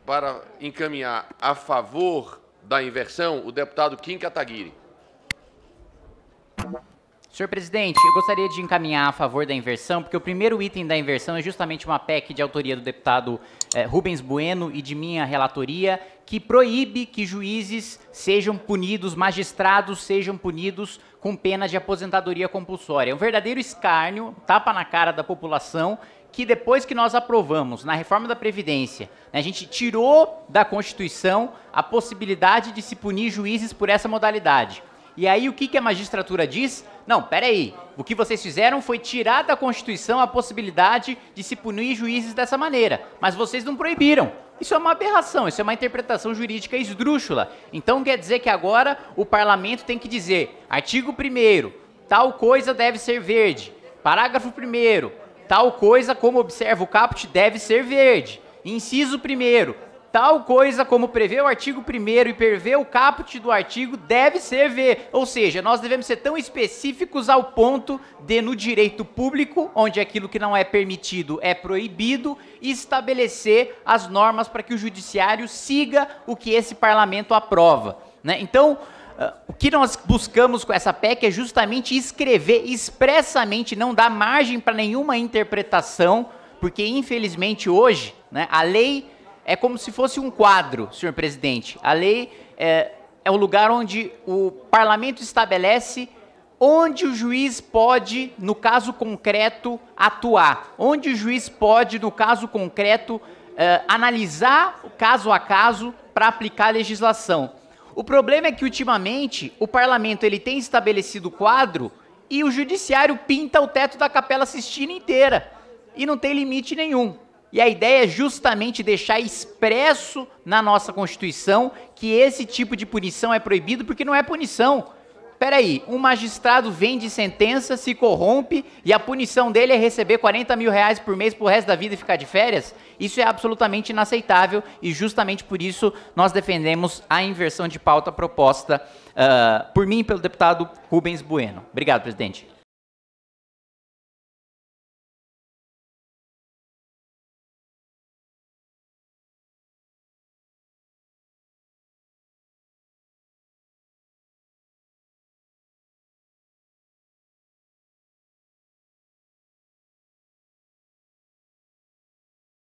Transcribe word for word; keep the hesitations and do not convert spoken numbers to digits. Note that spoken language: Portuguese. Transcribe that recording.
para encaminhar a favor da inversão o deputado Kim Kataguiri. Senhor presidente, eu gostaria de encaminhar a favor da inversão, porque o primeiro item da inversão é justamente uma P E C de autoria do deputado eh, Rubens Bueno e de minha relatoria, que proíbe que juízes sejam punidos, magistrados sejam punidos com pena de aposentadoria compulsória. É um verdadeiro escárnio, tapa na cara da população, que depois que nós aprovamos na reforma da Previdência, né, a gente tirou da Constituição a possibilidade de se punir juízes por essa modalidade. E aí o que, que a magistratura diz? Não, peraí, o que vocês fizeram foi tirar da Constituição a possibilidade de se punir juízes dessa maneira, mas vocês não proibiram. Isso é uma aberração, isso é uma interpretação jurídica esdrúxula. Então quer dizer que agora o parlamento tem que dizer, artigo primeiro, tal coisa deve ser verde, parágrafo primeiro, tal coisa como observa o caput deve ser verde, inciso primeiro, tal coisa como prevê o artigo primeiro e prevê o caput do artigo deve ser verde. Ou seja, nós devemos ser tão específicos ao ponto de, no direito público, onde aquilo que não é permitido é proibido, estabelecer as normas para que o judiciário siga o que esse parlamento aprova, né? Então, Uh, o que nós buscamos com essa P E C é justamente escrever expressamente, não dar margem para nenhuma interpretação, porque infelizmente hoje, né, a lei é como se fosse um quadro, senhor presidente. A lei é, é o lugar onde o parlamento estabelece onde o juiz pode, no caso concreto, atuar. Onde o juiz pode, no caso concreto, uh, analisar o caso a caso para aplicar a legislação. O problema é que, ultimamente, o parlamento ele tem estabelecido o quadro e o judiciário pinta o teto da Capela Sistina inteira. E não tem limite nenhum. E a ideia é justamente deixar expresso na nossa Constituição que esse tipo de punição é proibido, porque não é punição. Peraí, um magistrado vende sentença, se corrompe e a punição dele é receber quarenta mil reais por mês pro resto da vida e ficar de férias? Isso é absolutamente inaceitável e justamente por isso nós defendemos a inversão de pauta proposta uh, por mim e pelo deputado Rubens Bueno. Obrigado, presidente.